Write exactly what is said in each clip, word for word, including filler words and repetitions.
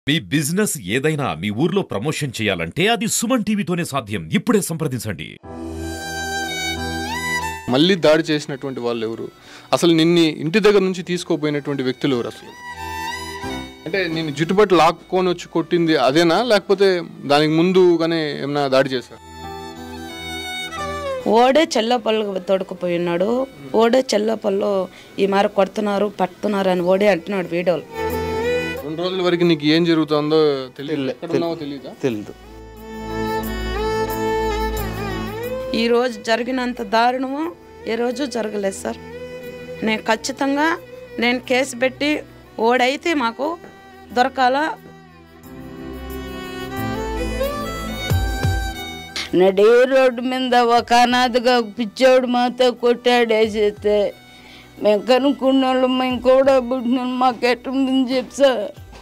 మీ business ఏదైనా మీ ఊర్లో promotion చేయాలంటే అది సుమన్ టీవీతోనే సాధ్యం. ఇప్పుడే సంప్రదించండి. మళ్ళీ దాడి చేసినటువంటి వాళ్ళు ఎవరు, అసలు నిన్ని ఇంటి దగ్గర నుంచి తీసుకోపోయినటువంటి వ్యక్తులు ఎవరు, అసలు అంటే నేను జుట్టుబట్టు లాక్కొని వచ్చి కొట్టింది అదేనా, లేకపోతే దానికి ముందుగానే ఏమైనా దాడి చేశారు? ఓడే చెల్లపల్లి తొడుకుపోయి ఉన్నాడు. ఓడే చెల్లపల్లిలో ఈ మార కొడుతున్నారు పట్టుతున్నారు అని ఓడే అంటున్నాడు వీడియోలు. రెండు రోజుల వరకు నీకు ఏం జరుగుతుందో తెలియదు తెలియదు ఈ రోజు జరిగినంత దారుణము ఏ రోజు జరగలేదు సార్. నేను ఖచ్చితంగా నేను కేసు పెట్టి ఓడైతే మాకు దొరకాల. నడే రోడ్డు మీద ఒక అనాథగా పిచ్చోడు మాతో కొట్టాడేసేస్తే మేము కనుక్కున్న వాళ్ళు మేము కూడా పుట్టిన మాకు ఎట్టుందని చెప్పు సార్.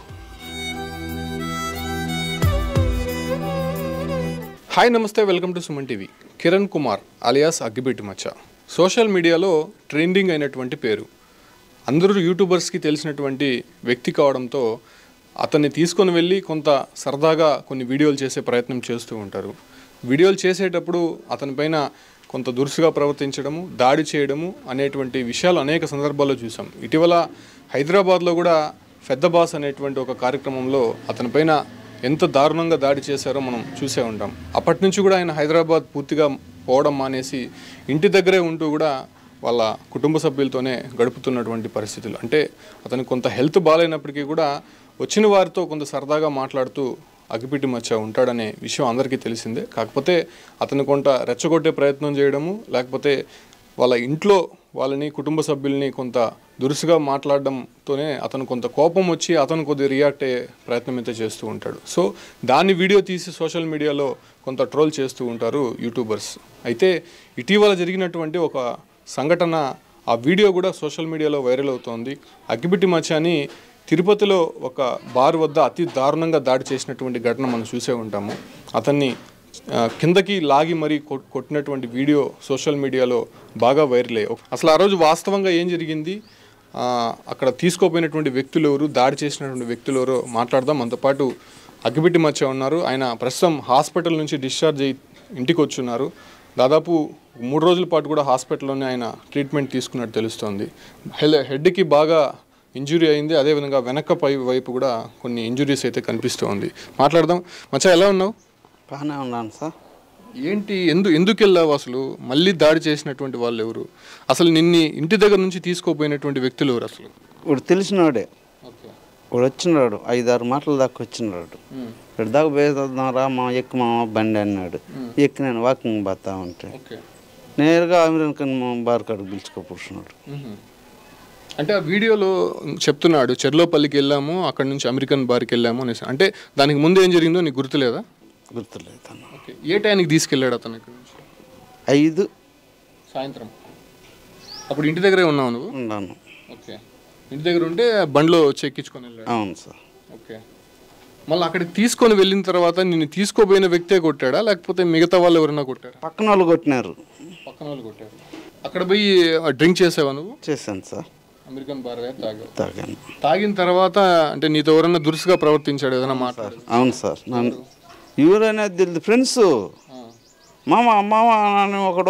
హాయ్ నమస్తే, welcome to Suman TV. Kiran Kumar alias అగ్గిపెట్టి మచ్చ సోషల్ మీడియాలో ట్రెండింగ్ అయినటువంటి పేరు. అందరూ యూట్యూబర్స్కి తెలిసినటువంటి వ్యక్తి కావడంతో అతన్ని తీసుకొని వెళ్ళి కొంత సరదాగా కొన్ని వీడియోలు చేసే ప్రయత్నం చేస్తూ ఉంటారు. వీడియోలు చేసేటప్పుడు అతనిపైన కొంత దురుసుగా ప్రవర్తించడము, దాడి చేయడము అనేటువంటి విషయాలు అనేక సందర్భాల్లో చూసాం. ఇటీవల హైదరాబాద్లో కూడా పెద్ద బాస్ అనేటువంటి ఒక కార్యక్రమంలో అతనిపైన ఎంత దారుణంగా దాడి చేశారో మనం చూసే ఉంటాం. అప్పటి నుంచి కూడా ఆయన హైదరాబాద్ పూర్తిగా పోవడం మానేసి ఇంటి దగ్గరే ఉంటూ కూడా వాళ్ళ కుటుంబ సభ్యులతోనే గడుపుతున్నటువంటి పరిస్థితులు. అంటే అతనికి కొంత హెల్త్ బాగాలేనప్పటికీ కూడా వచ్చిన వారితో కొంత సరదాగా మాట్లాడుతూ అగ్గిపెట్టి మచ్చ ఉంటాడనే విషయం అందరికీ తెలిసిందే. కాకపోతే అతను కొంత రెచ్చగొట్టే ప్రయత్నం చేయడము, లేకపోతే వాళ్ళ ఇంట్లో వాళ్ళని కుటుంబ సభ్యుల్ని కొంత దురుసుగా మాట్లాడడంతోనే అతను కొంత కోపం వచ్చి అతను కొద్దిగా రియాక్ట్ అయ్యే ప్రయత్నం అయితే చేస్తూ ఉంటాడు. సో దాన్ని వీడియో తీసి సోషల్ మీడియాలో కొంత ట్రోల్ చేస్తూ ఉంటారు యూట్యూబర్స్. అయితే ఇటీవల జరిగినటువంటి ఒక సంఘటన, ఆ వీడియో కూడా సోషల్ మీడియాలో వైరల్ అవుతోంది. అగ్గిపెట్టి మచ్చ అని తిరుపతిలో ఒక బార్ వద్ద అతి దారుణంగా దాడి చేసినటువంటి ఘటన మనం చూసే ఉంటాము. అతన్ని కిందకి లాగి మరీ కొట్టినటువంటి వీడియో సోషల్ మీడియాలో బాగా వైరల్ అయ్యాయి. అసలు ఆ రోజు వాస్తవంగా ఏం జరిగింది, అక్కడ తీసుకోపోయినటువంటి వ్యక్తులు ఎవరు, దాడి చేసినటువంటి వ్యక్తులు ఎవరో మాట్లాడదాం. మనతో పాటు అగ్గిపెట్టి మచ్చ ఉన్నారు. ఆయన ప్రస్తుతం హాస్పిటల్ నుంచి డిశ్చార్జ్ అయ్యి ఇంటికి వచ్చున్నారు. దాదాపు మూడు రోజుల పాటు కూడా హాస్పిటల్లోనే ఆయన ట్రీట్మెంట్ తీసుకున్నట్టు తెలుస్తోంది. హెల్ హెడ్కి బాగా ఇంజురీ అయింది, అదేవిధంగా వెనక పై వైపు కూడా కొన్ని ఇంజురీస్ అయితే కనిపిస్తూ ఉంది. మాట్లాడదాం. మచ్చా, ఎలా ఉన్నావు? బాగానే ఉన్నాను సార్. ఏంటి, ఎందు ఎందుకు వెళ్ళావు, అసలు మళ్ళీ దాడి చేసినటువంటి వాళ్ళు ఎవరు, అసలు నిన్ని ఇంటి దగ్గర నుంచి తీసుకోపోయినటువంటి వ్యక్తులు ఎవరు? అసలు ఇప్పుడు తెలిసినవాడే, ఇప్పుడు వచ్చినాడు, ఐదారు మాటల దాకా వచ్చినాడు. ఇక్కడ దాకా పోయేద్దాంరా మా ఎక్కువ మా బండి అన్నాడు. ఎక్కి నేను వాకింగ్ పోతా ఉంటే నేరుగా అమెరికన్ బార్ కాడికి పిలుచుకోపోతున్నాడు. అంటే ఆ వీడియోలో చెప్తున్నాడు చెర్లోపల్లికి వెళ్ళాము, అక్కడ నుంచి అమెరికన్ బార్కి వెళ్ళాము అనేసి. అంటే దానికి ముందు ఏం జరిగిందో నీకు గుర్తులేదా? గుర్తులేదు అన్న. ఓకే, ఏ టైంకి తీసుకెళ్ళాడు అతను ఇక్కడ నుంచి? ఐదు సాయంత్రం. అప్పుడు ఇంటి దగ్గరే ఉన్నావు నువ్వు? ఉన్నాను. ఓకే, ఇంటి దగ్గర ఉంటే బండిలో చెక్కించుకొని వెళ్ళాడు. అవును సార్. ఓకే, మళ్ళీ అక్కడికి తీసుకొని వెళ్ళిన తర్వాత నిన్ను తీసుకోపోయిన వ్యక్తే కొట్టాడా, లేకపోతే మిగతా వాళ్ళు ఎవరైనా కొట్టారా? పక్కన వాళ్ళు కొట్టినారు. పక్కన వాళ్ళు కొట్టారు. అక్కడ పోయి డ్రింక్ చేసావా నువ్వు? చేశాను సార్. American bar తాగావు? తాగాను. తాగిన తర్వాత అంటే నీతో ఎవరైనా దురుసుగా ప్రవర్తించాడు, ఏదైనా మాట్లాడు? అవును సార్. నన్ను ఎవరైనా తెలియదు, ఫ్రెండ్స్ మామ మామ అని ఒకడు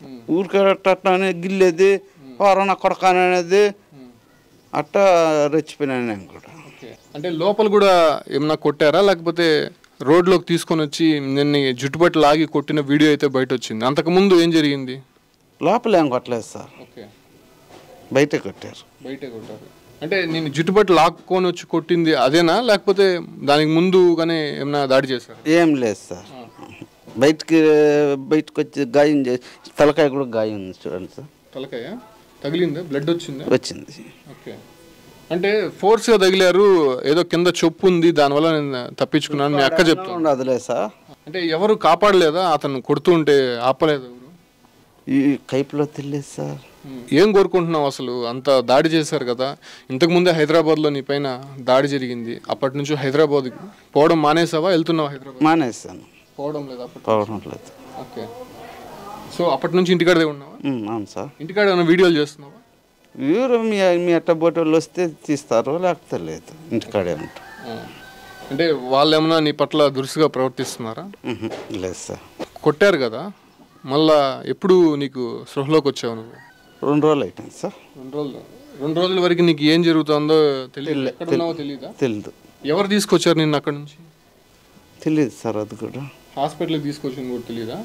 ఊరికే గిల్లేది, ఎవరన్నా కొడకాని అనేది అట్టా రెచ్చిపోయినాను నేను కూడా. అంటే లోపల కూడా ఏమన్నా కొట్టారా, లేకపోతే రోడ్లోకి తీసుకొని వచ్చి నిన్ను జుట్టుబట్టు లాగి కొట్టిన వీడియో అయితే బయట వచ్చింది? అంతకుముందు ఏం జరిగింది? లోపల ఏం కొట్టలేదు సార్. ఓకే, బయట కొట్టారు. బయటే కొట్టారు. అంటే నేను జుట్టుబట్టు లాక్కొని వచ్చి కొట్టింది అదేనా, లేకపోతే దానికి ముందుగానే ఏమన్నా దాడి చేశారు? ఏం లేదు సార్. బయటికి బయటకు వచ్చి గాయం చేసి తలకాయ కూడా గాయం ఉంది చూడండి సార్. తలకాయ తగిలిందా? బ్లడ్ వచ్చిందా? వచ్చింది. ఓకే, అంటే ఫోర్స్గా తగిలారు, ఏదో కింద చొప్పు ఉంది, దానివల్ల నేను తప్పించుకున్నాను మీ అక్క చెప్తాను. ఉండదులే సార్. అంటే ఎవరు కాపాడలేదా? అతను కొడుతూ ఉంటే ఆపలేదు ఎవరు? ఈ కైపులో తెలియదు సార్. ఏం కోరుకుంటున్నావు అసలు? అంత దాడి చేశారు కదా, ఇంతకుముందే హైదరాబాద్లో నీ పైన దాడి జరిగింది, అప్పటి నుంచి హైదరాబాద్ పోవడం మానేసావా, వెళ్తున్నావా హైదరాబాద్? మానేసాను. పోవడం లేదా? పోవడం లేదు. ఓకే, సో అప్పటి నుంచి ఇంటికాడే ఉన్నావా? అవును సార్. ఇంటికాడ ఏమైనా వీడియోలు చేస్తున్నావా? ఎవరు మీ మీ అట్ట బోటోళ్ళు వస్తే తీస్తారు, లేకపోతే లేదు, ఇంటికాడే ఉంటాం. అంటే వాళ్ళు ఏమన్నా నీ పట్ల దురుసుగా ప్రవర్తిస్తున్నారా? ఉహు, లేదు సార్. కొట్టారు కదా, మళ్ళా ఎప్పుడు నీకు స్పృహలోకి వచ్చావు నువ్వు? రెండు రోజులు అయిపోయింది సార్. రెండు రోజులు రెండు రోజుల వరకు నీకు ఏం జరుగుతుందో తెలియదు, ఎక్కడ ఉన్నావో తెలియదా? తెలియదు. ఎవరు తీసుకొచ్చారు నిన్ను అక్కడ నుంచి? తెలియదు సార్, అది కూడా. హాస్పిటల్కి తీసుకొచ్చింది కూడా తెలియదా?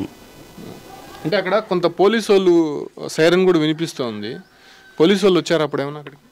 అంటే అక్కడ కొంత పోలీసు వాళ్ళు సైరన్ కూడా వినిపిస్తోంది, పోలీసు వాళ్ళు వచ్చారు అప్పుడు ఏమన్నా అక్కడికి?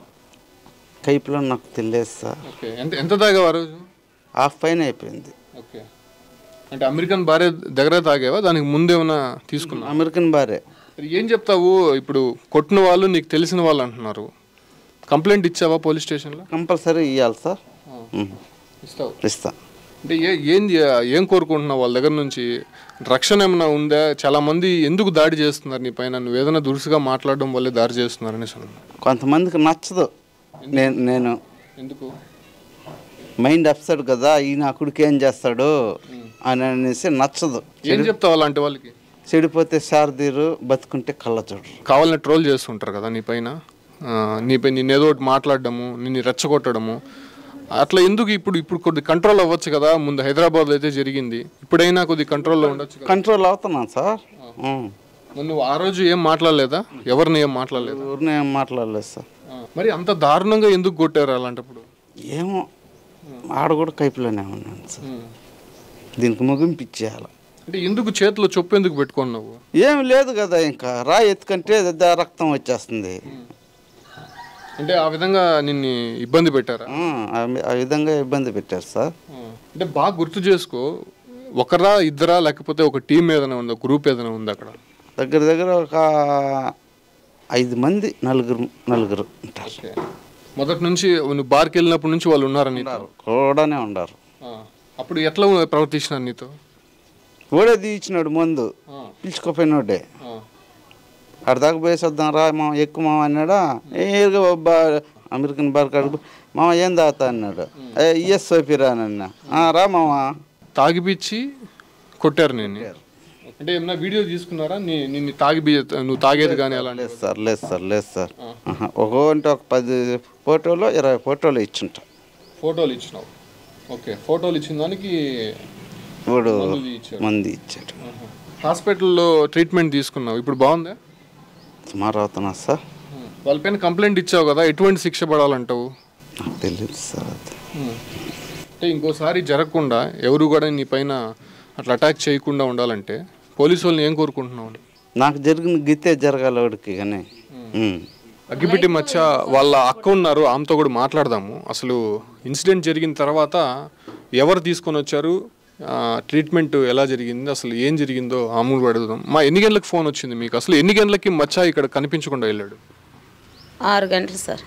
కైపులో నాకు తెలియదు సార్. ఓకే, ఎంత ఎంత తాగావు ఆ రోజు? హాఫ్ పైన అయిపోయింది. ఓకే, అంటే అమెరికన్ భార్య దగ్గర తాగావా, దానికి ముందేమన్నా తీసుకున్నా? అమెరికన్ భార్య. ఏం చెప్తావు ఇప్పుడు? కొట్టిన వాళ్ళు నీకు తెలిసిన వాళ్ళు అంటున్నారు, కంప్లైంట్ ఇచ్చావా పోలీస్ స్టేషన్లో? కంపల్సరీ ఇవ్వాలి సార్. ఇస్తావు? ఇస్తా. అంటే ఏ ఏం ఏం కోరుకుంటున్నావు వాళ్ళ దగ్గర నుంచి? రక్షణ ఏమైనా ఉందా? చాలామంది ఎందుకు దాడి చేస్తున్నారు నీ పైన? నువ్వు ఏదైనా దురుసుగా మాట్లాడడం వల్లే దాడి చేస్తున్నారు అనేసి అన్నా. కొంతమందికి నచ్చదు. నేను నేను ఎందుకు? మైండ్ అప్సెట్ కదా, ఈయన కొడుకు ఏం చేస్తాడు అని అనేసి నచ్చదు. ఏం చెప్తావు అలాంటి వాళ్ళకి? చెడిపోతే శారదీరు, బతుకుంటే కళ్ళ చూడరు. కావాలని ట్రోల్ చేస్తుంటారు కదా నీ పైన, నీపై నేను ఏదో ఒకటి మాట్లాడడము, నిన్ను రెచ్చగొట్టడము, అట్లా ఎందుకు? ఇప్పుడు ఇప్పుడు కొద్ది కంట్రోల్ అవ్వచ్చు కదా, ముందు హైదరాబాద్లో అయితే జరిగింది, ఇప్పుడైనా కొద్ది కంట్రోల్లో ఉండొచ్చు. కంట్రోల్ అవుతున్నాను సార్. నువ్వు ఆ రోజు ఏం మాట్లాడలేదా? ఎవరిని ఏం మాట్లాడలేదు? ఎవరిని ఏం మాట్లాడలేదు సార్. మరి అంత దారుణంగా ఎందుకు కొట్టారు అలాంటప్పుడు? ఏమో, ఆడ కూడా కైపులోనే ఉన్నాను సార్. దీనికి ముగింపు ఇచ్చేయాలి. అంటే ఎందుకు చేతిలో చొప్పు ఎందుకు పెట్టుకున్నావు? ఏమి లేదు కదా, ఇంకా రాయి ఎత్తుకంటే రక్తం వచ్చేస్తుంది. అంటే ఆ విధంగా నిన్ను ఇబ్బంది పెట్టారా? ఆ విధంగా ఇబ్బంది పెట్టారు సార్. అంటే బాగా గుర్తు చేసుకో, ఒకరా ఇద్దరా లేకపోతే ఒక టీం ఏదైనా ఉందా, గ్రూప్ ఏదైనా ఉందా అక్కడ? దగ్గర దగ్గర ఒక ఐదు మంది నలుగురు నలుగురు ఉంటారు. మొదటి నుంచి నువ్వు బార్కి వెళ్ళినప్పటి నుంచి వాళ్ళు ఉన్నారా నీతో? కూడానే ఉన్నారు. అప్పుడు ఎట్లా ప్రవర్తించినారు నీతో? ఓడే తీయించినాడు మందు, పిలుచుకోపోయినోడే. అడదాకా పోయేసొద్దాం రా మా ఎక్కువ మామ అన్నాడా. ఏరుగా బా అమెరికన్ బార్ కాడు మామ ఏం తాగుతా అన్నాడు. ఇఎస్ సోపిరా అన్న, రా మామ. తాగిపిచ్చి కొట్టారు నేను. అంటే ఏమన్నా వీడియో తీసుకున్నారా నిన్ను తాగి నువ్వు తాగేది కానీ? అలా లేదు సార్, లేదు సార్, లేదు సార్. ఒక అంటే ఒక పది ఫోటోలు ఇరవై ఫోటోలు ఇచ్చుంటా. ఫోటోలు ఇచ్చినావు? ఓకే, ఫోటోలు ఇచ్చిన దానికి ఇప్పుడు మంది ఇచ్చాడు. హాస్పిటల్లో ట్రీట్మెంట్ తీసుకున్నావు, ఇప్పుడు బాగుందా? సుమారు అవుతున్నా సార్. వాళ్ళపైన కంప్లైంట్ ఇచ్చావు కదా, ఎటువంటి శిక్ష పడాలంటావు? నాకు తెలియదు సార్. అంటే ఇంకోసారి జరగకుండా ఎవరు కూడా నీ పైన అట్లా అటాక్ చేయకుండా ఉండాలంటే పోలీసు వాళ్ళని ఏం కోరుకుంటున్నావు? నాకు జరిగిన గీతే జరగాలి వాడికి. కానీ అగ్గిపెట్టి మచ్చ వాళ్ళ అక్క ఉన్నారు, ఆమెతో కూడా మాట్లాడదాము. అసలు ఇన్సిడెంట్ జరిగిన తర్వాత ఎవరు తీసుకొని వచ్చారు, ట్రీట్మెంట్ ఎలా జరిగింది, అసలు ఏం జరిగిందో ఆమెను అడుగుదాం. మా ఎన్ని గంటలకు ఫోన్ వచ్చింది మీకు? అసలు ఎన్ని గంటలకి మచ్చ ఇక్కడ కనిపించకుండా వెళ్ళాడు? ఆరు గంటలు సార్.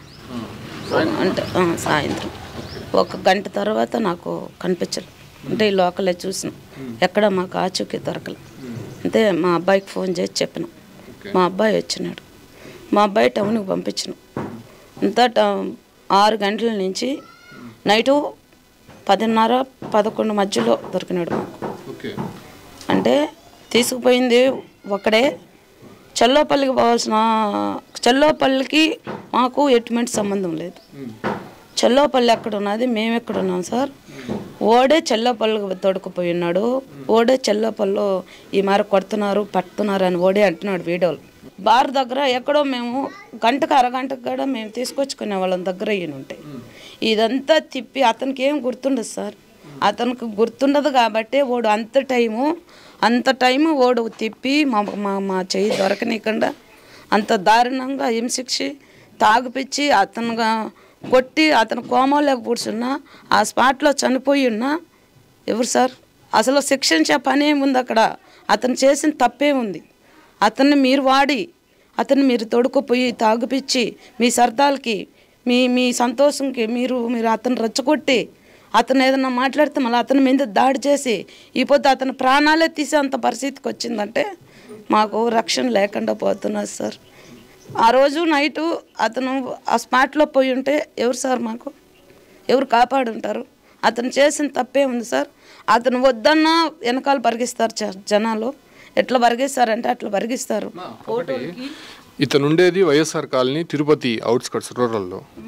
అంటే సాయంత్రం ఒక గంట తర్వాత నాకు కనిపించలేదు. అంటే ఈ లోకలే చూసిన, ఎక్కడ మాకు ఆచూకీ దొరకలే. అంటే మా అబ్బాయికి ఫోన్ చేసి చెప్పిన, మా అబ్బాయి వచ్చినాడు. మా అబ్బాయి టౌన్కి పంపించిన. అంతా ఆరు గంటల నుంచి నైటు పదిన్నర పదకొండు మధ్యలో దొరికినాడు మాకు. అంటే తీసుకుపోయింది ఒకడే. చల్లోపల్లికి పోవాల్సిన, చల్లోపల్లికి మాకు ఎటువంటి సంబంధం లేదు. చల్లోపల్లి ఎక్కడ ఉన్నది, మేము ఎక్కడ ఉన్నాం సార్. ఓడే చల్లోపల్లికి తొడుకుపోయి ఉన్నాడు. ఓడే చల్లోపల్లిలో ఈ మారి కొడుతున్నారు పడుతున్నారు అని ఓడే అంటున్నాడు వీడియోలు. బార్ దగ్గర ఎక్కడో మేము గంటకు అరగంటకు కూడా మేము తీసుకొచ్చుకునే వాళ్ళ దగ్గర ఈయన ఉంటాయి. ఇదంతా తిప్పి అతనికి ఏం గుర్తుండదు సార్. అతనికి గుర్తుండదు కాబట్టి ఓడు అంత టైము అంత టైము ఓడు తిప్పి మా మా మా చెయ్యి దొరకనీయకుండా అంత దారుణంగా హింసించి తాగిపిచ్చి అతనుగా కొట్టి అతను కోమాలోకి కూర్చున్నా, ఆ స్పాట్లో చనిపోయి ఉన్నా ఎవరు సార్? అసలు శిక్షించే పని ఏముంది అక్కడ? అతను చేసిన తప్పే ఉంది. అతన్ని మీరు వాడి అతన్ని మీరు తొడుకుపోయి తాగిపిచ్చి మీ సరదాలకి మీ మీ సంతోషంకి మీరు మీరు అతను రెచ్చగొట్టి అతను ఏదన్నా మాట్లాడితే మళ్ళీ అతని మీద దాడి చేసి ఈ పొద్దు అతని ప్రాణాలే తీసే అంత పరిస్థితికి వచ్చిందంటే మాకు రక్షణ లేకుండా పోతున్నారు సార్. ఆ రోజు నైటు అతను ఆ స్పాట్లో పోయి ఉంటే ఎవరు సార్ మాకు ఎవరు కాపాడుంటారు? అతను చేసిన తప్పే ఉంది సార్. అతను వద్దన్నా వెనకాల పరిగిస్తారు జనాలు. ఎట్లా పరిగిస్తారంటే అట్లా పరిగిస్తారు. ఇతను ఉండేది వైఎస్ఆర్ కాలనీ తిరుపతి అవుట్స్కట్స్ రూరల్లో.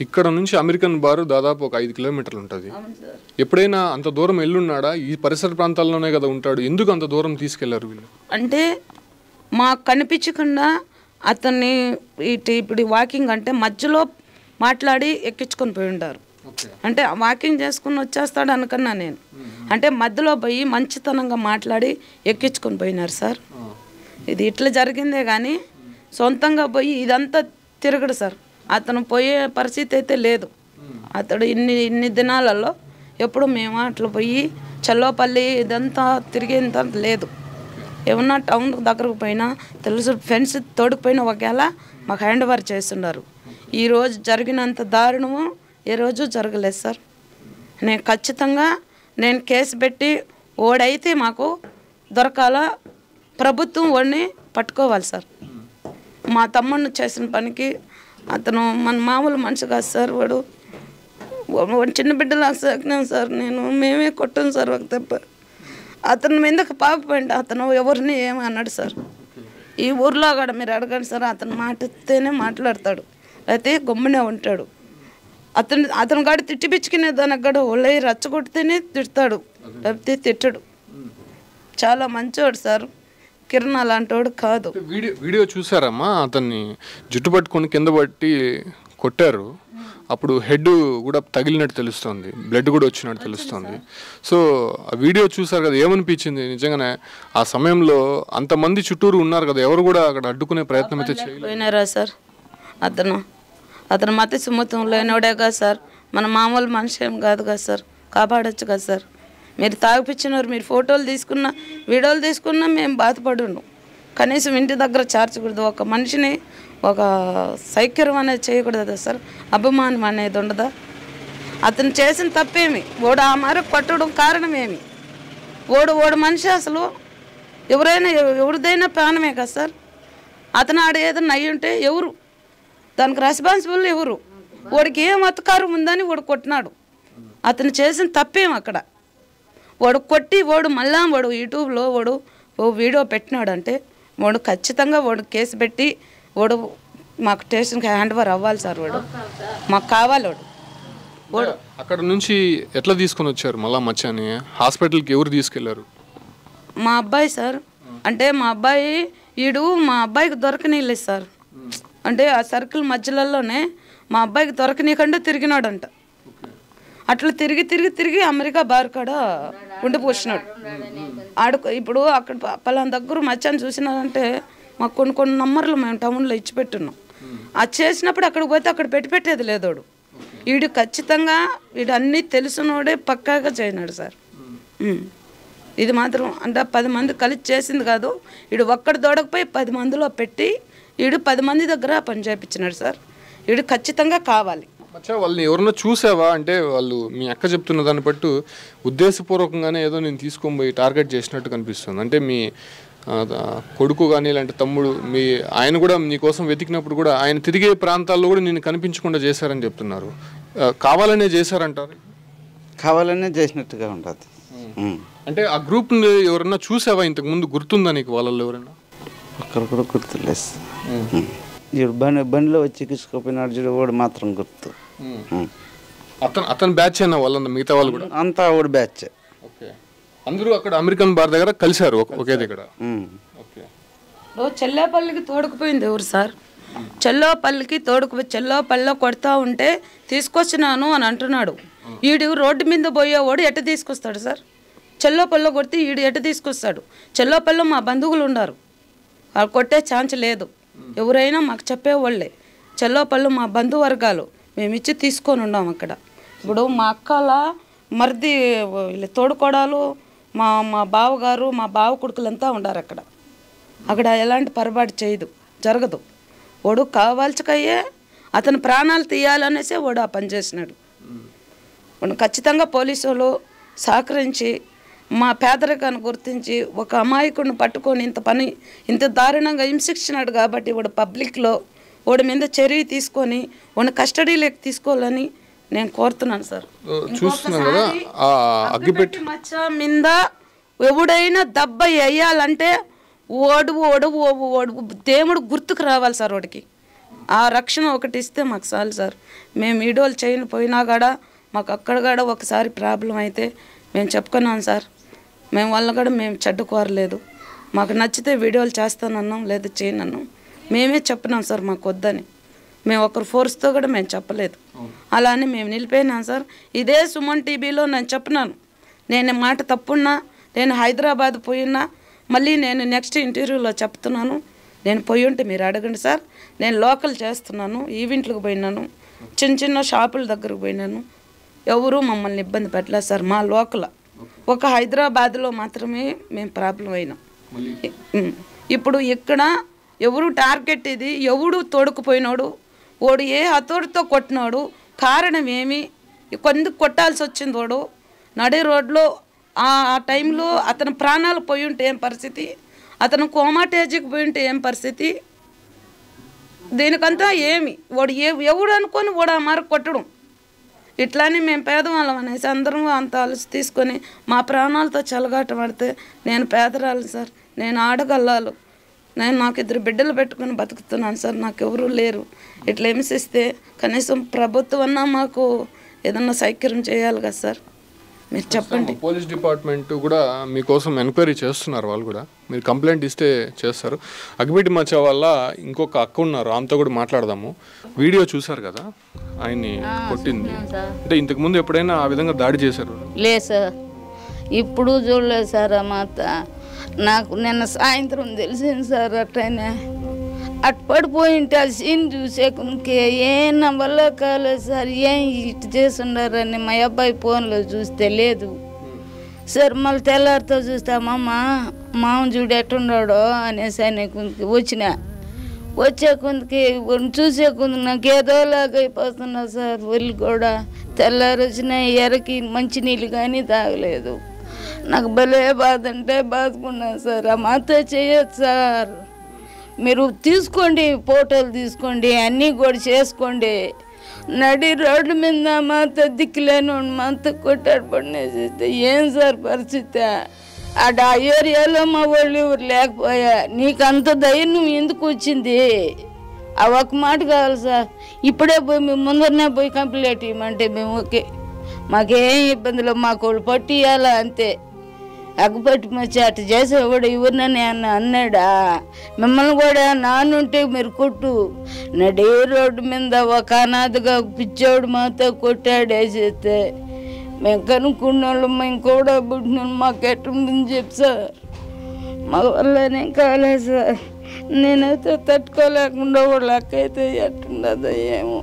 ఇక్కడ నుంచి అమెరికన్ బార్ దాదాపు ఒక ఐదు కిలోమీటర్లు ఉంటుంది. ఎప్పుడైనా అంత దూరం వెళ్ళున్నాడా? ఈ పరిసర ప్రాంతాల్లోనే కదా ఉంటాడు, ఎందుకు అంత దూరం తీసుకెళ్లారు వీళ్ళు? అంటే మాకు కనిపించకుండా అతన్ని ఇటు ఇప్పుడు వాకింగ్ అంటే మధ్యలో మాట్లాడి ఎక్కించుకొని పోయి ఉంటారు. అంటే వాకింగ్ చేసుకుని వచ్చేస్తాడు అనుకున్నా నేను. అంటే మధ్యలో పోయి మంచితనంగా మాట్లాడి ఎక్కించుకొని పోయినారు సార్. ఇది ఇట్లా జరిగిందే కానీ సొంతంగా పోయి ఇదంతా తిరగడు సార్. అతను పోయే పరిస్థితి అయితే లేదు. అతడు ఇన్ని ఇన్ని దినాలలో ఎప్పుడు మేము అట్లా పోయి చల్లోపల్లి ఇదంతా తిరిగేంత లేదు. ఏమన్నా టౌన్ దగ్గరకు పోయినా తెలుసు ఫ్రెండ్స్ తోడుకుపోయినా ఒకవేళ మాకు హ్యాండ్ ఓవర్ చేస్తున్నారు. ఈరోజు జరిగినంత దారుణము ఏ రోజు జరగలేదు సార్. నేను ఖచ్చితంగా నేను కేసు పెట్టి ఓడైతే మాకు దొరకాల, ప్రభుత్వం ఓడిని పట్టుకోవాలి సార్. మా తమ్ముడిని చేసిన పనికి అతను మన మామూలు మనిషి కాదు సార్. వాడు వాడు చిన్న బిడ్డలా సాకినాం సార్. నేను మేమే కొట్టాం సార్ ఒక దెబ్బ. అతను మీదకి పాపండి, అతను ఎవరిని ఏమి అన్నాడు సార్. ఈ ఊర్లో కూడా మీరు అడగండి సార్, అతను మాటిస్తేనే మాట్లాడతాడు, అయితే గమ్మునే ఉంటాడు. అతను అతను కాడ తిట్టి పిచ్చుకునే దానికి కూడా ఒళ్ళై రచ్చగొడితేనే తిడతాడు, లేకపోతే తిట్టడు. చాలా మంచివాడు సార్. కిరణ్ అలాంటి వాడు కాదు. వీడియో వీడియో చూసారమ్మా? అతన్ని జుట్టు పట్టుకొని కింద పట్టి కొట్టారు. అప్పుడు హెడ్ కూడా తగిలినట్టు తెలుస్తుంది, బ్లడ్ కూడా వచ్చినట్టు తెలుస్తుంది. సో ఆ వీడియో చూసారు కదా, ఏమనిపించింది? నిజంగానే ఆ సమయంలో అంతమంది చుట్టూరు ఉన్నారు కదా, ఎవరు కూడా అక్కడ అడ్డుకునే ప్రయత్నం అయితే చేయలేరా సార్? అతను అతను మత సుమతం లేనివాడే కదా సార్, మన మామూలు మనిషి ఏం కాదు కదా సార్, కాపాడచ్చు కదా సార్. మీరు తాగిపించినారు, మీరు ఫోటోలు తీసుకున్నా వీడియోలు తీసుకున్నా మేము బాధపడున్నాం. కనీసం ఇంటి దగ్గర చేర్చకూడదు, ఒక మనిషిని ఒక సైక్యం అనేది చేయకూడదు కదా సార్, అభిమానం అనేది ఉండదా? అతను చేసిన తప్పేమి? ఓడు ఆ మేరకు కొట్టడం కారణం ఏమి? ఓడు ఓడు మనిషి అసలు ఎవరైనా ఎవరిదైనా ప్రాణమే కదా సార్. అతను ఆడ ఏదైనా అయ్యి ఉంటే ఎవరు దానికి రెస్పాన్సిబుల్? ఎవరు? వాడికి ఏం అతకారం ఉందని వాడు కొట్టినాడు. అతను చేసిన తప్పేం అక్కడ? వాడు కొట్టి వాడు మళ్ళా వాడు యూట్యూబ్లో వాడు ఓ వీడియో పెట్టినాడంటే వాడు ఖచ్చితంగా వాడు కేసు పెట్టి వాడు మాకు స్టేషన్కి హ్యాండ్ ఓవర్ అవ్వాలి సార్. వాడు మాకు కావాలి. వాడు వాడు అక్కడ నుంచి ఎట్లా తీసుకొని వచ్చారు మళ్ళా మచ్చాని? హాస్పిటల్కి ఎవరు తీసుకెళ్లారు? మా అబ్బాయి సార్. అంటే మా అబ్బాయి వీడు మా అబ్బాయికి దొరకనీయలేదు సార్. అంటే ఆ సర్కిల్ మధ్యలోనే మా అబ్బాయికి దొరకనీయకుండా తిరిగినాడంట. అట్లా తిరిగి తిరిగి తిరిగి అమెరికా బార్ కాడ ఉండిపోసినాడు. ఆడు ఇప్పుడు అక్కడ పలానా దగ్గర మచ్చాన్ని చూసినారంటే మాకు కొన్ని కొన్ని నంబర్లు మేము టౌన్లో ఇచ్చి పెట్టున్నాం. అది చేసినప్పుడు అక్కడికి పోతే అక్కడ పెట్టి పెట్టేది లేదోడు. వీడు ఖచ్చితంగా వీడు అన్నీ తెలిసినోడే పక్కాగా చేయనాడు సార్. ఇది మాత్రం అంటే పది మంది కలిసి చేసింది కాదు, వీడు ఒక్కడి దొడకపోయి పది మందిలో పెట్టి వీడు పది మంది దగ్గర పని చేయించినాడు సార్. వీడు ఖచ్చితంగా కావాలి. మచ్చా వాళ్ళని ఎవరన్నా చూసావా? అంటే వాళ్ళు మీ అక్క చెప్తున్న దాన్ని బట్టు ఉద్దేశపూర్వకంగానే ఏదో నేను తీసుకొని పోయి టార్గెట్ చేసినట్టు కనిపిస్తుంది. అంటే మీ కొడుకు కానీ ఇలాంటి తమ్ముడు మీ ఆయన కూడా నీకోసం వెతికినప్పుడు కూడా ఆయన తిరిగే ప్రాంతాల్లో కూడా నేను కనిపించకుండా చేశారని చెప్తున్నారు. కావాలనే చేశారంటారు? కావాలనే చేసినట్టుగా ఉంటుంది. అంటే ఆ గ్రూప్ని ఎవరన్నా చూసావా ఇంతకు ముందు? గుర్తుందా నీకు వాళ్ళల్లో ఎవరైనా? ఒక్కరు కూడా గుర్తులేదు. చూడు బండి బండిలో వచ్చి ఎక్కించుకోపోయినాడు చూడు, వాడు మాత్రం గుర్తు. అతను అతను బ్యాచ్ అయినా వాళ్ళ మిగతా వాళ్ళు కూడా అంతా వాడు బ్యాచ్. ఓకే, అందరూ అక్కడ అమెరికన్ బార్ దగ్గర కలిశారు ఒకే దగ్గర. ఓకే, చెల్లోపల్లికి తోడుకుపోయింది ఎవరు సార్? చెల్లోపల్లికి తోడుకుపోయి చెల్లోపల్లిలో కొడతా ఉంటే తీసుకొచ్చినాను అని అంటున్నాడు. ఈడు రోడ్డు మీద పోయేవాడు ఎట్ట తీసుకొస్తాడు సార్? చెల్లోపల్లిలో కొడితే ఈడు ఎట్ట తీసుకొస్తాడు? చెల్లోపల్లిలో మా బంధువులు ఉన్నారు, వాళ్ళు కొట్టే ఛాన్స్ లేదు. ఎవరైనా మాకు చెప్పేవాళ్ళే. చెల్లోపల్లి మా బంధువర్గాలు, మేము ఇచ్చి తీసుకొని ఉన్నాం అక్కడ. ఇప్పుడు మా అక్కల మరిది తోడుకోడాలు, మా మా బావగారు మా బావ కొడుకులంతా ఉండారు అక్కడ. అక్కడ ఎలాంటి పొరపాటు చేయదు, జరగదు. వాడు కావాల్సికయ్యే అతను ప్రాణాలు తీయాలనేసే వాడు ఆ పని చేసినాడు. వాడు ఖచ్చితంగా పోలీసు వాళ్ళు సహకరించి మా పేదరికాన్ని గుర్తించి ఒక అమాయకుడిని పట్టుకొని ఇంత పని ఇంత దారుణంగా హింసించినాడు కాబట్టి వాడు పబ్లిక్లో వాడి మీద చర్య తీసుకొని వాడిని కస్టడీలోకి తీసుకోవాలని నేను కోరుతున్నాను సార్. చూస్తున్నాను కదా అగ్గిపెట్టి మచ్చ మీద ఎవడైనా దెబ్బ వేయాలంటే ఓడు ఓడు ఓడు దేవుడు గుర్తుకు రావాలి సార్. వాడికి ఆ రక్షణ ఒకటి ఇస్తే మాకు చాలు సార్. మేము వీడియోలు చేయని పోయినా కూడా మాకు అక్కడ కూడా ఒకసారి ప్రాబ్లం అయితే మేము చెప్పుకున్నాం సార్. మేము వల్ల కూడా మేము చెడ్డ కోరలేదు. మాకు నచ్చితే వీడియోలు చేస్తానన్నాం, లేదా చేయనన్నాం. మేమే చెప్పినాం సార్ మాకు వద్దని. మేము ఒకరు ఫోర్స్తో కూడా మేము చెప్పలేదు. అలా అని మేము నిలిపోయినాం సార్. ఇదే సుమన్ టీవీలో నేను చెప్పినాను, నేను మాట తప్పున్నా, నేను హైదరాబాద్ పోయినా మళ్ళీ నేను నెక్స్ట్ ఇంటర్వ్యూలో చెప్తున్నాను, నేను పోయి ఉంటే మీరు అడగండి సార్. నేను లోకల్ చేస్తున్నాను, ఈవెంట్లకు పోయినాను, చిన్న చిన్న షాపుల దగ్గరకు పోయినాను, ఎవరు మమ్మల్ని ఇబ్బంది పెట్టలేదు సార్. మా లోకల్ ఒక హైదరాబాద్లో మాత్రమే మేము ప్రాబ్లం అయినాం. ఇప్పుడు ఇక్కడ ఎవరు టార్గెట్ ఇది, ఎవడు తోడుకుపోయినాడు, వాడు ఏ అతోడితో కొట్టినాడు, కారణం ఏమి, కొందుకు కొట్టాల్సి వచ్చింది, వాడు నడి రోడ్లో ఆ టైంలో అతని ప్రాణాలు పోయి ఉంటే ఏం పరిస్థితి, అతను కోమాటేజీకి పోయి ఉంటే ఏం పరిస్థితి, దీనికంతా ఏమి వాడు ఏ ఎవడు అనుకొని వాడు ఆ మారకు కొట్టడం. ఇట్లానే మేము పేదవాళ్ళం అనేసి అందరం అంత అలసి తీసుకొని మా ప్రాణాలతో చెలగాట పడితే, నేను పేదరాలు సార్, నేను ఆడగల్లాలు, నేను నాకు ఇద్దరు బిడ్డలు పెట్టుకుని బతుకుతున్నాను సార్, నాకు ఎవరూ లేరు. ఇట్లా హింసిస్తే కనీసం ప్రభుత్వం అన్నా మాకు ఏదన్నా సౌకర్యం చేయాలి కదా సార్, మీరు చెప్పండి. పోలీస్ డిపార్ట్మెంట్ కూడా మీకోసం ఎంక్వైరీ చేస్తున్నారు. వాళ్ళు కూడా మీరు కంప్లైంట్ ఇస్తే చేస్తారు. అగ్గిపెట్టి మచ్చ వల్ల ఇంకొక అక్క ఉన్నారు, ఆమెతో కూడా మాట్లాడదాము. వీడియో చూసారు కదా ఆయన్ని కొట్టింది, అంటే ఇంతకు ముందు ఎప్పుడైనా ఆ విధంగా దాడి చేశారు? లేదు సార్, ఇప్పుడు చూడలేదు సార్. ఆ మాత నాకు నిన్న సాయంత్రం తెలిసింది సార్. అట్టనే అటు పడిపోయింటే ఆ సీన్ చూసే కొనుకే ఏం నా వల్ల కాలేదు సార్. ఏం ఇటు చేస్తుండారని మా అబ్బాయి ఫోన్లో చూస్తే లేదు సార్. మళ్ళీ తెల్లారితో చూస్తే అమ్మమ్మ మామ చూడు ఎట్టున్నాడో అనేసి ఆయన కొందికి వచ్చిన వచ్చే కొందికి చూసే కొందుకు నాకు ఏదోలాగా అయిపోతున్నా సార్. ఒళ్ళు కూడా తెల్లారి వచ్చిన ఎరకి మంచినీళ్ళు కానీ తాగలేదు. నాకు భలే బాధ అంటే బాధకున్నాను సార్. ఆ మాత చేయొచ్చు సార్, మీరు తీసుకోండి, ఫోటోలు తీసుకోండి, అన్నీ కూడా చేసుకోండి. నడి రోడ్ల మీద మాత దిక్కులేని మాత కొట్టాడు పడినేస్తే ఏం సార్ పరిస్థితి? అడ ఆ ఏరియాలో మా వాళ్ళు ఎవరు లేకపోయా, నీకు అంత ధైర్యం ఎందుకు వచ్చింది? ఆ ఒక్క మాట కావాలి సార్. ఇప్పుడే పోయి మేము ముందరనే పోయి కంప్లైంట్ ఇవ్వమంటే మేము ఓకే, మాకేం ఇబ్బందులు, మాకు వాళ్ళు పట్టియాలా అంతే. అగ్గుపట్టి మచ్చి అటు చేసేవాడు ఎవరినని అన్న అన్నాడా? మిమ్మల్ని కూడా నానుంటే మీరు కొట్టు. నడి రోడ్డు మీద ఒక అనాథగా పిచ్చోడు మాతో కొట్టాడు వేసేస్తే మేము కనుక్కున్న వాళ్ళు మేము కూడా పుట్టిన మాకు ఎట్టుందని చెప్పు సార్. మా వల్లనే కాలేదు సార్. నేనైతే తట్టుకోలేకుండా వాళ్ళు అక్కయితే ఎట్టుండదో ఏమో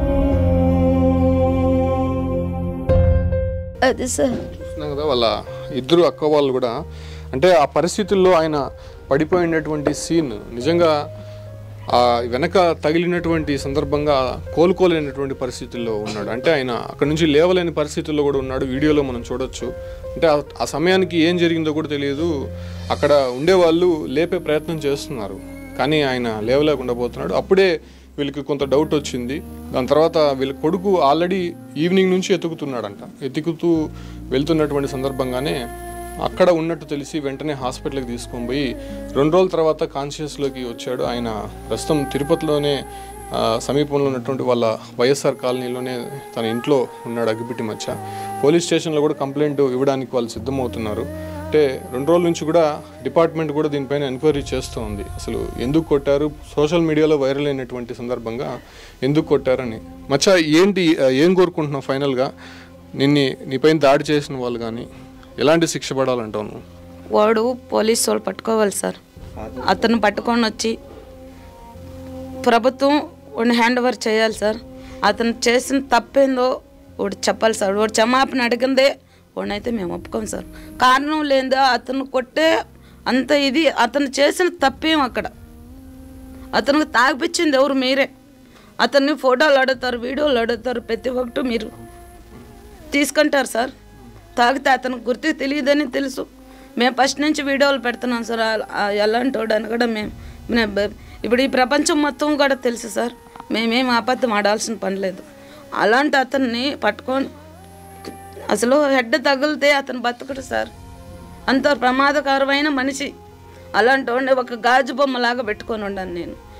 అది సార్. కదా వాళ్ళ ఇద్దరు అక్క వాళ్ళు కూడా, అంటే ఆ పరిస్థితుల్లో ఆయన పడిపోయినటువంటి సీన్ నిజంగా ఆ వెనక తగిలినటువంటి సందర్భంగా కోలుకోలేనటువంటి పరిస్థితుల్లో ఉన్నాడు. అంటే ఆయన అక్కడ నుంచి లేవలేని పరిస్థితుల్లో కూడా ఉన్నాడు. వీడియోలో మనం చూడొచ్చు. అంటే ఆ సమయానికి ఏం జరిగిందో కూడా తెలియదు. అక్కడ ఉండేవాళ్ళు లేపే ప్రయత్నం చేస్తున్నారు, కానీ ఆయన లేవలేకుండా పోతున్నాడు. అప్పుడే వీళ్ళకి కొంత డౌట్ వచ్చింది. దాని తర్వాత వీళ్ళ కొడుకు ఆల్రెడీ ఈవినింగ్ నుంచి ఎతుకుతున్నాడంట. ఎతుకుతూ వెళ్తున్నటువంటి సందర్భంగానే అక్కడ ఉన్నట్టు తెలిసి వెంటనే హాస్పిటల్కి తీసుకొని పోయి రెండు రోజుల తర్వాత కాన్షియస్లోకి వచ్చాడు. ఆయన ప్రస్తుతం తిరుపతిలోనే సమీపంలో ఉన్నటువంటి వాళ్ళ వైఎస్ఆర్ కాలనీలోనే తన ఇంట్లో ఉన్నాడు అగ్గిపెట్టి మచ్చ. పోలీస్ స్టేషన్లో కూడా కంప్లైంట్ ఇవ్వడానికి వాళ్ళు సిద్ధమవుతున్నారు. అంటే రెండు రోజుల నుంచి కూడా డిపార్ట్మెంట్ కూడా దీనిపైన ఎంక్వైరీ చేస్తూ ఉంది. అసలు ఎందుకు కొట్టారు, సోషల్ మీడియాలో వైరల్ అయినటువంటి సందర్భంగా ఎందుకు కొట్టారని. మచ్చ ఏంటి, ఏం కోరుకుంటున్నావు ఫైనల్గా? నిన్ను నీపైన దాడి చేసిన వాళ్ళు కానీ ఎలాంటి శిక్ష పడాలంటావు? వాడు పోలీసు వాళ్ళు పట్టుకోవాలి సార్. అతను పట్టుకొని వచ్చి ప్రభుత్వం వాడిని హ్యాండ్ ఓవర్ చేయాలి సార్. అతను చేసిన తప్పేందో వాడు చెప్పాలి సార్. వాడు క్షమాపణ అడిగిందే వాడినైతే మేము ఒప్పుకోం సార్. కారణం లేదా అతను కొట్టే అంత ఇది అతను చేసిన తప్పేం అక్కడ. అతనికి తాగిపించింది ఎవరు? మీరే. అతన్ని ఫోటోలు అడుగుతారు, వీడియోలు అడుగుతారు, ప్రతి ఒక్కటి మీరు తీసుకుంటారు సార్. తాగితే అతనికి గుర్తు తెలియదని తెలుసు. మేము ఫస్ట్ నుంచి వీడియోలు పెడుతున్నాం సార్. ఎలాంటి వాడు అని కూడా మేము ఇప్పుడు ఈ ప్రపంచం మొత్తం కూడా తెలుసు సార్. మేమేం అబద్ధం ఆడాల్సిన పని లేదు. అలాంటి అతన్ని పట్టుకొని అసలు హెడ్ తగిలితే అతను బతకడు సార్. అంత ప్రమాదకరమైన మనిషి. అలాంటి వాడిని ఒక గాజు బొమ్మలాగా పెట్టుకొని ఉన్నాను నేను.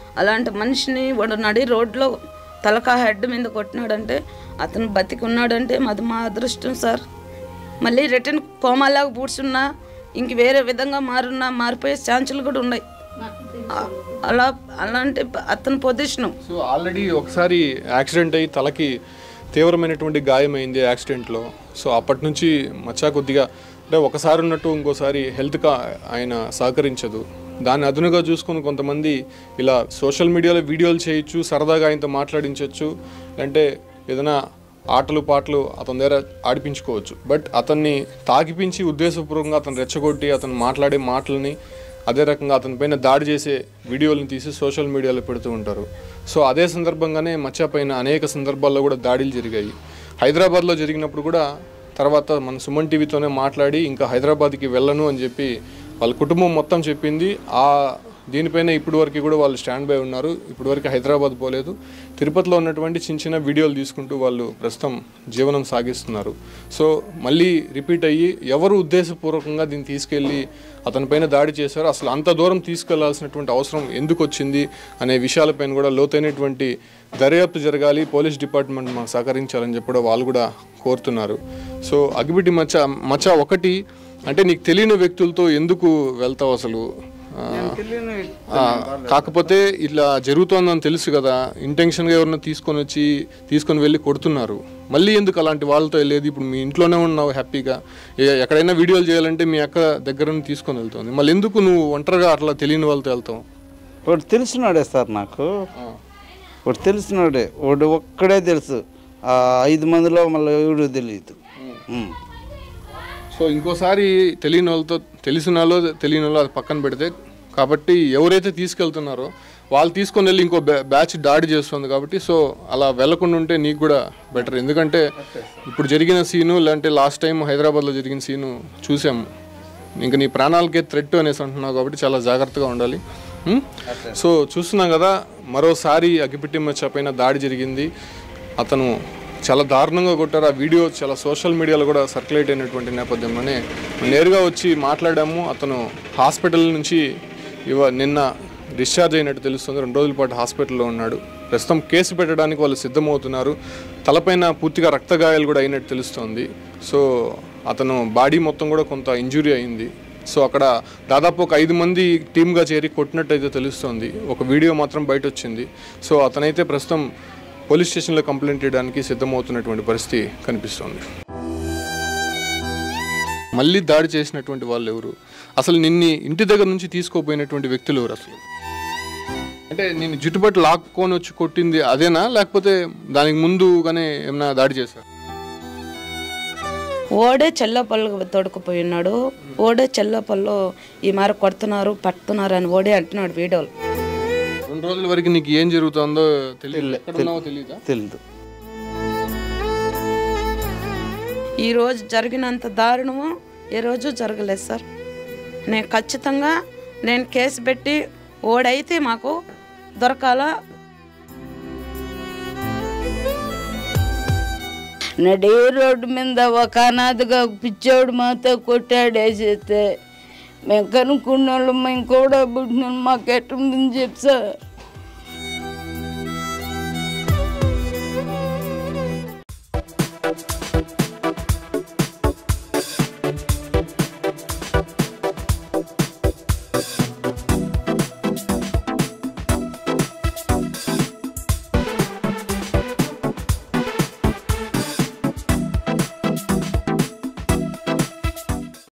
అలాంటి మనిషిని వాడు నడి రోడ్లో తలకా హెడ్ మీద కొట్టినాడంటే అతను బతికి ఉన్నాడంటే అది మా అదృష్టం సార్. మళ్ళీ రిటర్న్ కోమాలాగా పూడ్చున్నా ఇంక వేరే విధంగా మారున్నా మారిపోయే ఛాన్సులు కూడా ఉన్నాయి. అలా అలాంటి అతని పొజిషను. సో ఆల్రెడీ ఒకసారి యాక్సిడెంట్ అయ్యి తలకి తీవ్రమైనటువంటి గాయమైంది యాక్సిడెంట్లో. సో అప్పటి నుంచి మచ్చా కొద్దిగా అంటే ఒకసారి ఉన్నట్టు ఇంకోసారి హెల్త్గా ఆయన సహకరించదు. దాన్ని అదునుగా చూసుకుని కొంతమంది ఇలా సోషల్ మీడియాలో వీడియోలు చేయొచ్చు, సరదాగా ఆయనతో మాట్లాడించవచ్చు, అంటే ఏదైనా ఆటలు పాటలు అతని దగ్గర ఆడిపించుకోవచ్చు. బట్ అతన్ని తాకిపించి ఉద్దేశపూర్వకంగా అతను రెచ్చగొట్టి అతను మాట్లాడే మాటలని అదే రకంగా అతని పైన దాడి చేసే వీడియోలను తీసి సోషల్ మీడియాలో పెడుతూ ఉంటారు. సో అదే సందర్భంగానే మచ్చా పైన అనేక సందర్భాల్లో కూడా దాడులు జరిగాయి. హైదరాబాద్లో జరిగినప్పుడు కూడా తర్వాత మన సుమన్ టీవీతోనే మాట్లాడి ఇంకా హైదరాబాద్కి వెళ్ళను అని చెప్పి వాళ్ళ కుటుంబం మొత్తం చెప్పింది. ఆ దీనిపైన ఇప్పటి వరకు కూడా వాళ్ళు స్టాండ్ బై ఉన్నారు. ఇప్పటి వరకు హైదరాబాద్ పోలేదు. తిరుపతిలో ఉన్నటువంటి చిన్న చిన్న వీడియోలు తీసుకుంటూ వాళ్ళు ప్రస్తుతం జీవనం సాగిస్తున్నారు. సో మళ్ళీ రిపీట్ అయ్యి ఎవరు ఉద్దేశపూర్వకంగా దీన్ని తీసుకెళ్ళి అతనిపైన దాడి చేశారో, అసలు అంత దూరం తీసుకెళ్లాల్సినటువంటి అవసరం ఎందుకు వచ్చింది అనే విషయాలపైన కూడా లోతైనటువంటి దర్యాప్తు జరగాలి, పోలీస్ డిపార్ట్మెంట్ మాకు సహకరించాలని చెప్పి కూడా వాళ్ళు కూడా కోరుతున్నారు. సో అగ్గిపెట్టి మచ్చ మచ్చ ఒకటి అంటే నీకు తెలియని వ్యక్తులతో ఎందుకు వెళ్తావు అసలు? కాకపోతే ఇట్లా జరుగుతోందని తెలుసు కదా, ఇంటెన్షన్గా ఎవరన్నా తీసుకొని వచ్చి తీసుకొని వెళ్ళి కొడుతున్నారు. మళ్ళీ ఎందుకు అలాంటి వాళ్ళతో వెళ్ళేది? ఇప్పుడు మీ ఇంట్లోనే ఉన్నావు హ్యాపీగా, ఎక్కడైనా వీడియోలు చేయాలంటే మీ అక్క దగ్గర తీసుకొని వెళ్తుంది. మళ్ళీ ఎందుకు నువ్వు ఒంటరిగా అట్లా తెలియని వాళ్ళతో వెళ్తావు? వాడు తెలిసినాడే సార్, నాకు వాడు తెలిసినాడే, వాడు ఒక్కడే తెలుసు. ఆ ఐదు మందిలో మళ్ళీ ఎవడు తెలియదు. సో ఇంకోసారి తెలియని వాళ్ళతో తెలిసిన వాళ్ళు తెలియని వాళ్ళు అది పక్కన పెడితే, కాబట్టి ఎవరైతే తీసుకెళ్తున్నారో వాళ్ళు తీసుకొని వెళ్ళి ఇంకో బ్యాచ్ దాడి చేస్తుంది కాబట్టి సో అలా వెళ్లకుండా ఉంటే నీకు కూడా బెటర్. ఎందుకంటే ఇప్పుడు జరిగిన సీను లేదంటే లాస్ట్ టైం హైదరాబాద్లో జరిగిన సీను చూసాము. ఇంకా నీ ప్రాణాలకే థ్రెట్ అనేసి అంటున్నావు కాబట్టి చాలా జాగ్రత్తగా ఉండాలి. సో చూస్తున్నాం కదా, మరోసారి అగ్గిపెట్టి మచ్చ పైన దాడి జరిగింది. అతను చాలా దారుణంగా కొట్టారు. ఆ వీడియో చాలా సోషల్ మీడియాలో కూడా సర్క్యులేట్ అయినటువంటి నేపథ్యంలోనే నేరుగా వచ్చి మాట్లాడాము. అతను హాస్పిటల్ నుంచి ఇవ నిన్న డిశ్చార్జ్ అయినట్టు తెలుస్తుంది. రెండు రోజుల పాటు హాస్పిటల్లో ఉన్నాడు. ప్రస్తుతం కేసు పెట్టడానికి వాళ్ళు సిద్ధమవుతున్నారు. తలపైన పూర్తిగా రక్తగాయాలు కూడా అయినట్టు తెలుస్తోంది. సో అతను బాడీ మొత్తం కూడా కొంత ఇంజురీ అయింది. సో అక్కడ దాదాపు ఒక ఐదు మంది టీమ్గా చేరి కొట్టినట్టయితే తెలుస్తోంది. ఒక వీడియో మాత్రం బయట వచ్చింది. సో అతనైతే ప్రస్తుతం పోలీస్ స్టేషన్లో కంప్లైంట్ చేయడానికి సిద్ధమవుతున్నటువంటి పరిస్థితి కనిపిస్తోంది. మళ్ళీ దాడి చేసినటువంటి వాళ్ళు ఎవరు? అసలు నిన్ను ఇంటి దగ్గర నుంచి తీసుకోపోయినటువంటి వ్యక్తులు ఎవరు? అసలు అంటే నేను జుట్టుబట్టి లాక్కొని వచ్చి కొట్టింది అదేనా, లేకపోతే దానికి ముందుగానే ఏమైనా దాడి చేశారు? ఓడే చెల్లపల్లు తొడుకుపోయి ఉన్నాడు. ఓడే చెల్లపల్లు ఈ మారి కొడుతున్నారు పట్టుతున్నారు అని ఓడే అంటున్నాడు వీడియోలు. రెండు రోజుల వరకు నీకు ఏం జరుగుతుందో తెలియదు తెలియదు ఈ రోజు జరిగినంత దారుణము ఏ రోజు జరగలేదు సార్. నేను ఖచ్చితంగా నేను కేసు పెట్టి ఓడైతే మాకు దొరకాల. నడి రోడ్డు మీద ఒక అనాథగా పిచ్చోడు మాతో కొట్టాడేసేస్తే మేము కనుక్కున్న వాళ్ళు మేము కూడా పుట్టిన మాకు ఎట్టుందని చెప్పి సార్.